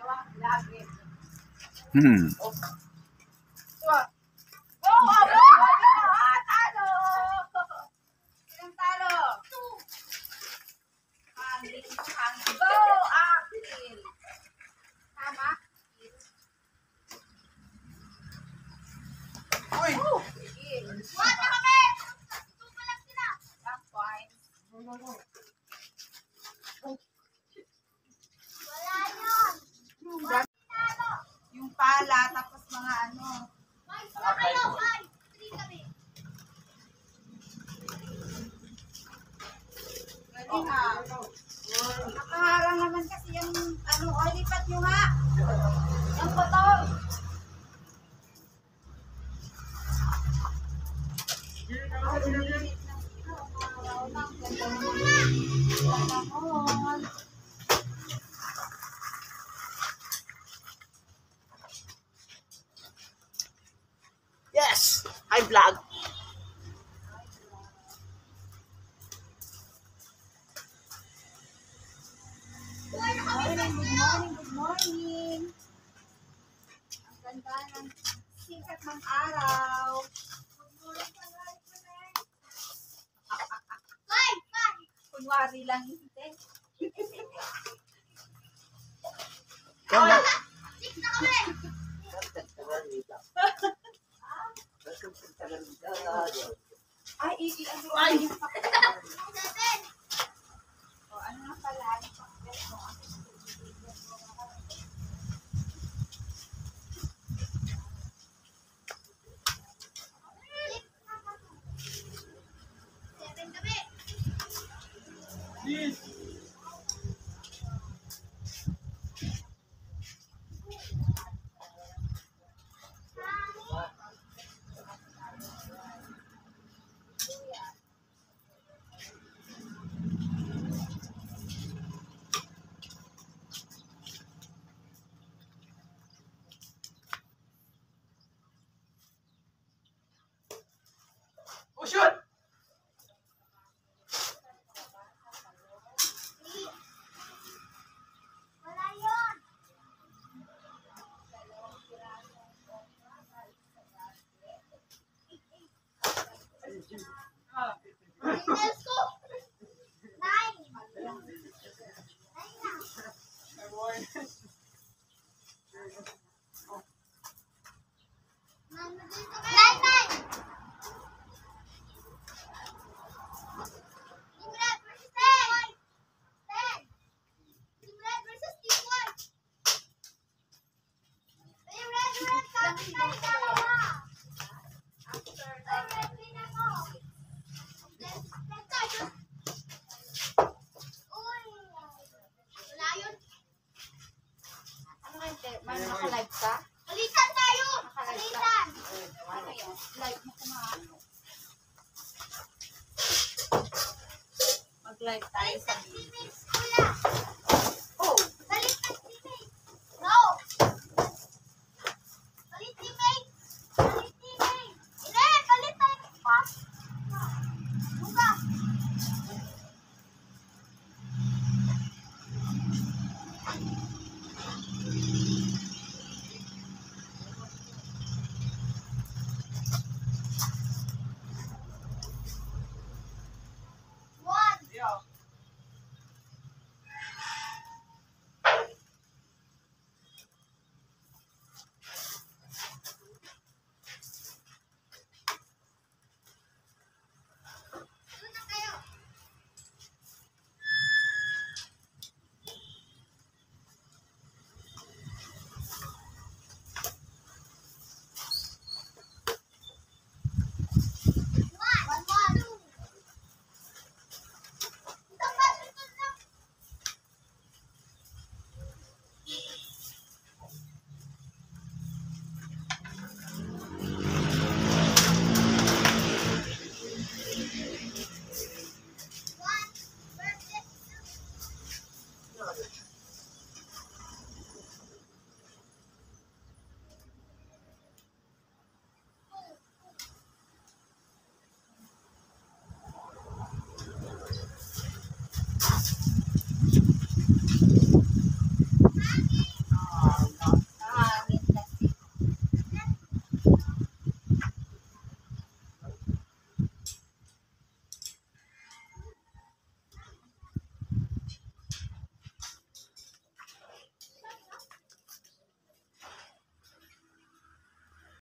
Hmm. Yung pala, tapos mga ano. Galing ha. Nakaharang naman kasi yung ano, o lipat nyo nga. Yung botong. Yes! Hi, vlog! Good morning. Ang ganda ng sikat ng araw. Kunwari lang hindi. Ay, ay, o, ano na pala? Oh, shoot! May naka-live ka? Alitan tayo! Naka-live ka? Alitan! Ano yun? Live mo kumaano. Mag-live tayo sa video. Wala!